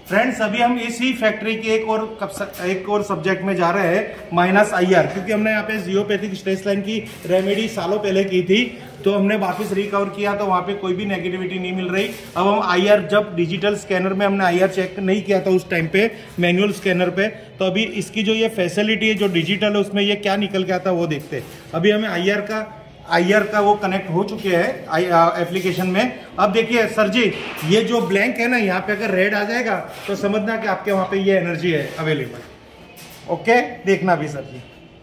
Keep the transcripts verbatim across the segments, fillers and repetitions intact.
Friends अभी हम इसी फैक्ट्री के एक और एक और सब्जेक्ट में जा रहे हैं, माइनस आई आर, क्योंकि हमने यहाँ पे जियोपैथिक स्ट्रेस लाइन की रेमेडी सालों पहले की थी, तो हमने वापस रिकवर किया तो वहाँ पे कोई भी नेगेटिविटी नहीं मिल रही। अब हम आई आर, जब डिजिटल स्कैनर में हमने आई आर चेक नहीं किया था उस टाइम पे, मैनुअल स्कैनर पे, तो अभी इसकी जो ये फैसिलिटी है जो डिजिटल है उसमें ये क्या निकल के आता है वो देखते हैं। अभी हमें आई आर का आई आर का वो कनेक्ट हो चुके हैं एप्लीकेशन में। अब देखिए सर जी, ये जो ब्लैंक है ना, यहाँ पे अगर रेड आ जाएगा तो समझना कि आपके वहाँ पे ये एनर्जी है अवेलेबल। ओके, देखना भी सर जी।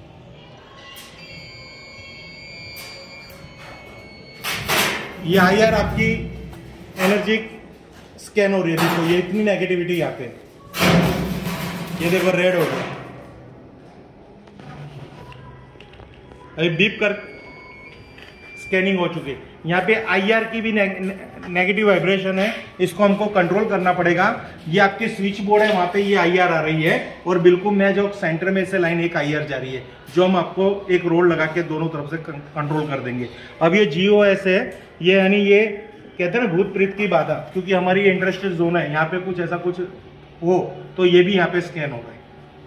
ये आई आर आपकी एनर्जी स्कैन हो रही है, देखो ये इतनी नेगेटिविटी यहाँ पे, ये देखो रेड हो गया। अभी बीप कर स्कैनिंग हो चुकी है। यहाँ पे आई आर की भी ने, ने, नेगेटिव वाइब्रेशन है, इसको हमको कंट्रोल करना पड़ेगा। ये आपके स्विच बोर्ड है, वहाँ पे ये आई आर आ रही है और बिल्कुल मैं जो सेंटर में से लाइन एक आई आर जा रही है, जो हम आपको एक रोड लगा के दोनों तरफ से कंट्रोल कर देंगे। अब ये जी ओ एस है, ये यानी ये कहते हैं ना भूत प्रेत की बाधा, क्योंकि हमारी इंडस्ट्रियल जोन है, यहाँ पे कुछ ऐसा कुछ हो तो ये भी यहाँ पे स्कैन हो रहा है।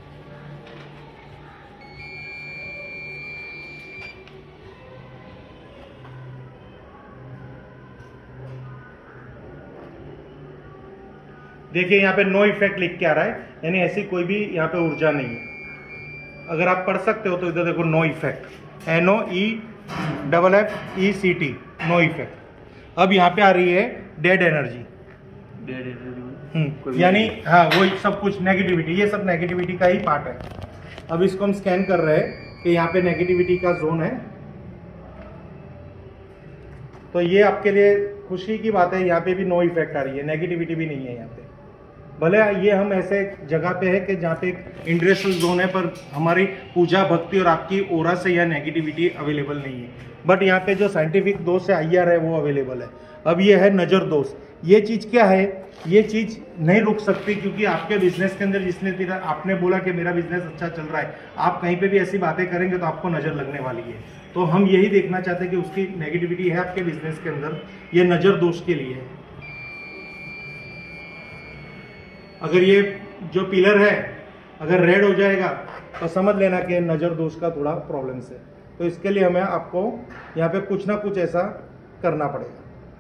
देखिए यहाँ पे नो इफेक्ट लिख के आ रहा है, यानी ऐसी कोई भी यहाँ पे ऊर्जा नहीं है। अगर आप पढ़ सकते हो तो इधर देखो no effect, N O E double F E C T, no effect. अब यहाँ पे आ रही है डेड एनर्जी, डेड एनर्जी यानी हाँ वही सब कुछ नेगेटिविटी, ये सब नेगेटिविटी का ही पार्ट है। अब इसको हम स्कैन कर रहे हैं कि यहाँ पे नेगेटिविटी का जोन है, तो ये आपके लिए खुशी की बात है, यहाँ पे भी नो इफेक्ट आ रही है, नेगेटिविटी भी नहीं है यहाँ पे। भले ये हम ऐसे जगह पे है कि जहाँ पे एक इंडस्ट्रियल जोन है, पर हमारी पूजा भक्ति और आपकी ओरा से यह नेगेटिविटी अवेलेबल नहीं है, बट यहाँ पे जो साइंटिफिक दोष है आई आर है वो अवेलेबल है। अब ये है नज़र दोष, ये चीज़ क्या है, ये चीज़ नहीं रुक सकती, क्योंकि आपके बिजनेस के अंदर जिसने तेरा आपने बोला कि मेरा बिजनेस अच्छा चल रहा है, आप कहीं पे भी ऐसी बातें करेंगे तो आपको नज़र लगने वाली है। तो हम यही देखना चाहते हैं कि उसकी नेगेटिविटी है आपके बिजनेस के अंदर, ये नज़र दोष के लिए है। अगर ये जो पिलर है अगर रेड हो जाएगा तो समझ लेना कि नज़र दोष का थोड़ा प्रॉब्लम है, तो इसके लिए हमें आपको यहाँ पे कुछ ना कुछ ऐसा करना पड़ेगा।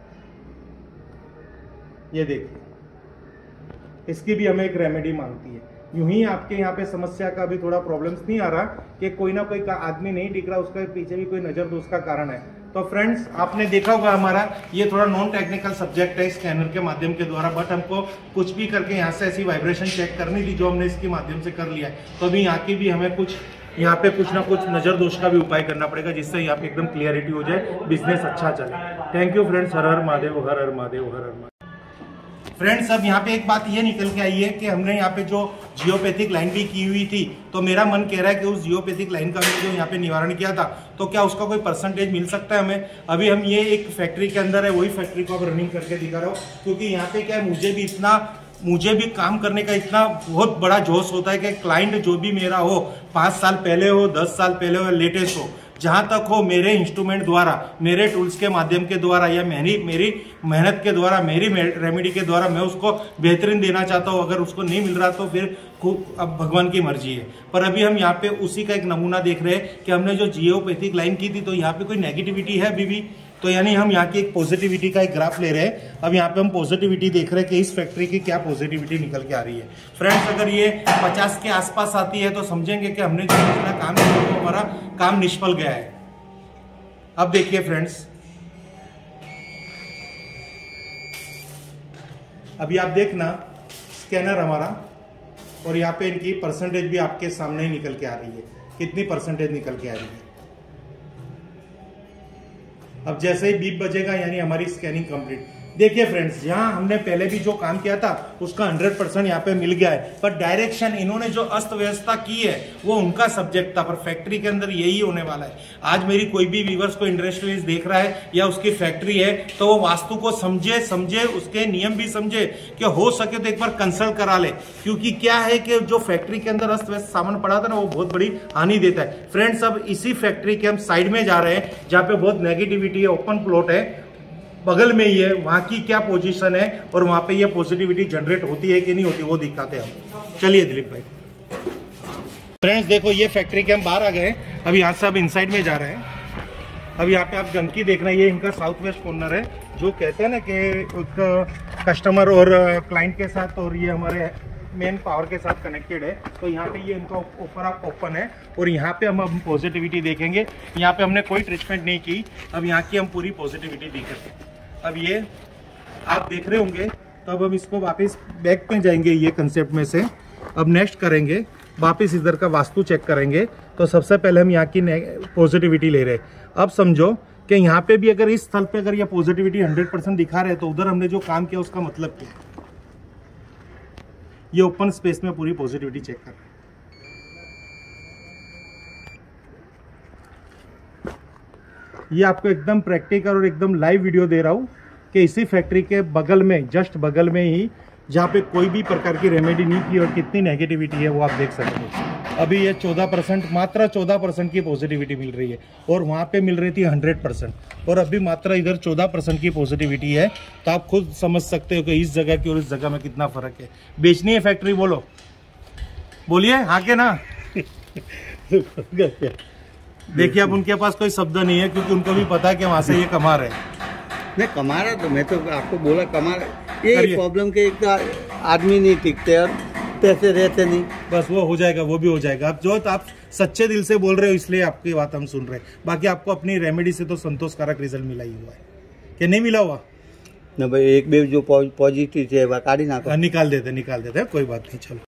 ये देखिए, इसकी भी हमें एक रेमेडी मांगती है। यूं ही आपके यहाँ पे समस्या का भी थोड़ा प्रॉब्लम्स नहीं आ रहा कि कोई ना कोई का आदमी नहीं दिख रहा, उसके पीछे भी कोई नज़र दोष का कारण है। तो फ्रेंड्स आपने देखा होगा हमारा ये थोड़ा नॉन टेक्निकल सब्जेक्ट है स्कैनर के माध्यम के द्वारा, बट हमको कुछ भी करके यहाँ से ऐसी वाइब्रेशन चेक करनी थी जो हमने इसके माध्यम से कर लिया है। तो अभी यहाँ की भी हमें कुछ यहाँ पे कुछ ना कुछ नज़र दोष का भी उपाय करना पड़ेगा, जिससे यहाँ पे एकदम क्लियरिटी हो जाए, बिजनेस अच्छा चले। थैंक यू फ्रेंड्स, हर हर महादेव, हर हर महादेव, हर हर महादेव। फ्रेंड्स अब यहाँ पे एक बात ये निकल के आई है कि हमने यहाँ पे जो जियोपैथिक लाइन भी की हुई थी, तो मेरा मन कह रहा है कि उस जियोपैथिक लाइन का भी जो यहाँ पे निवारण किया था, तो क्या उसका कोई परसेंटेज मिल सकता है हमें। अभी हम ये एक फैक्ट्री के अंदर है, वही फैक्ट्री को अब रनिंग करके दिखा रहा हूँ, क्योंकि यहाँ पे क्या है, मुझे भी इतना मुझे भी काम करने का इतना बहुत बड़ा जोश होता है कि क्लाइंट जो भी मेरा हो, पाँच साल पहले हो, दस साल पहले हो, लेटेस्ट हो, जहाँ तक हो, मेरे इंस्ट्रूमेंट द्वारा, मेरे टूल्स के माध्यम के द्वारा या मेरी मेरी मेहनत के द्वारा, मेरी रेमेडी के द्वारा मैं उसको बेहतरीन देना चाहता हूँ। अगर उसको नहीं मिल रहा तो फिर अब भगवान की मर्जी है। पर अभी हम यहाँ पे उसी का एक नमूना देख रहे हैं कि हमने जो जियोपैथिक लाइन की थी, तो यहाँ पे कोई नेगेटिविटी है अभी भी, तो यानी हम यहाँ की एक पॉजिटिविटी का एक ग्राफ ले रहे हैं। अब यहाँ पे हम पॉजिटिविटी देख रहे हैं कि इस फैक्ट्री की क्या पॉजिटिविटी निकल के आ रही है। फ्रेंड्स अगर ये पचास के आसपास आती है तो समझेंगे कि हमने जो अपना काम किया वो हमारा काम निष्फल गया है। अब देखिए फ्रेंड्स, अभी आप देखना स्कैनर हमारा, और यहाँ पे इनकी परसेंटेज भी आपके सामने ही निकल के आ रही है, कितनी परसेंटेज निकल के आ रही है। अब जैसे ही बीप बजेगा यानी हमारी स्कैनिंग कंप्लीट। देखिए फ्रेंड्स, यहाँ हमने पहले भी जो काम किया था उसका हंड्रेड परसेंट यहाँ पे मिल गया है, पर डायरेक्शन इन्होंने जो अस्त व्यवस्था की है वो उनका सब्जेक्ट था, पर फैक्ट्री के अंदर यही होने वाला है। आज मेरी कोई भी व्यूअर्स को इंडस्ट्रियलिस्ट देख रहा है या उसकी फैक्ट्री है, तो वो वास्तु को समझे समझे उसके नियम भी समझे, कि हो सके तो एक बार कंसल्ट करा ले, क्योंकि क्या है कि जो फैक्ट्री के अंदर अस्त व्यस्त सामान पड़ा था ना, वो बहुत बड़ी हानि देता है। फ्रेंड्स अब इसी फैक्ट्री के हम साइड में जा रहे हैं, जहाँ पे बहुत नेगेटिविटी है, ओपन प्लॉट है, बगल में ही है, वहाँ की क्या पोजीशन है और वहाँ पे ये पॉजिटिविटी जनरेट होती है कि नहीं होती वो दिखाते हैं हम। चलिए दिलीप भाई। फ्रेंड्स देखो ये फैक्ट्री के हम बाहर आ गए, अब यहाँ से अब इनसाइड में जा रहे हैं। अब यहाँ पे आप गंदगी देख रहे हैं, ये इनका साउथ वेस्ट कॉर्नर है, जो कहते हैं ना कि कस्टमर और क्लाइंट के साथ और ये हमारे मेन पावर के साथ कनेक्टेड है। तो यहाँ पे ये इनका ऊपर आप ओपन है और यहाँ पे हम अब पॉजिटिविटी देखेंगे। यहाँ पे हमने कोई ट्रीटमेंट नहीं की, अब यहाँ की हम पूरी पॉजिटिविटी देखेंगे। अब ये आप देख रहे होंगे, तो अब हम इसको वापस बैक पे जाएंगे ये कंसेप्ट में से। अब नेक्स्ट करेंगे वापस इधर का वास्तु चेक करेंगे। तो सबसे पहले हम यहाँ की पॉजिटिविटी ले रहे हैं। अब समझो कि यहाँ पे भी अगर इस स्थल पे अगर ये पॉजिटिविटी हंड्रेड परसेंट दिखा रहे हैं तो उधर हमने जो काम किया उसका मतलब क्या है। ये ओपन स्पेस में पूरी पॉजिटिविटी चेक कर रहे हैं। ये आपको एकदम प्रैक्टिकल और एकदम लाइव वीडियो दे रहा हूँ कि इसी फैक्ट्री के बगल में, जस्ट बगल में ही, जहाँ पे कोई भी प्रकार की रेमेडी नहीं की और कितनी नेगेटिविटी है वो आप देख सकते हो। अभी ये चौदह परसेंट, मात्र चौदह परसेंट की पॉजिटिविटी मिल रही है और वहाँ पे मिल रही थी हंड्रेड परसेंट, और अभी मात्र इधर चौदह परसेंट की पॉजिटिविटी है। तो आप खुद समझ सकते हो कि इस जगह की और इस जगह में कितना फर्क है। बेचनी है फैक्ट्री, बोलो, बोलिए हाँ के ना। देखिए अब उनके पास कोई शब्द नहीं है, क्योंकि उनको भी पता है कि वहाँ से ये कमा रहे हैं। नहीं कमा रहा, तो मैं तो आपको बोला कमा रहा। ये प्रॉब्लम के एक आदमी नहीं टिकते और पैसे रहते नहीं, बस वो हो जाएगा, वो भी हो जाएगा। आप जो तो आप सच्चे दिल से बोल रहे हो इसलिए आपकी बात हम सुन रहे हैं। बाकी आपको अपनी रेमेडी से तो संतोषकारक रिजल्ट मिला ही हुआ है कि नहीं मिला हुआ ना भाई? एक बे जो पॉजिटिव है वो काढ़ी ना निकाल देते निकाल देते कोई बात नहीं। चलो।